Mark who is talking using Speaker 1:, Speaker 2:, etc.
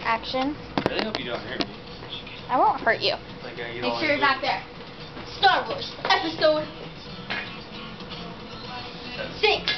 Speaker 1: Action.
Speaker 2: I really hope you don't hurt me.
Speaker 1: I won't hurt you.
Speaker 2: Like, you
Speaker 3: Make sure you're back there. Star Wars Episode 6.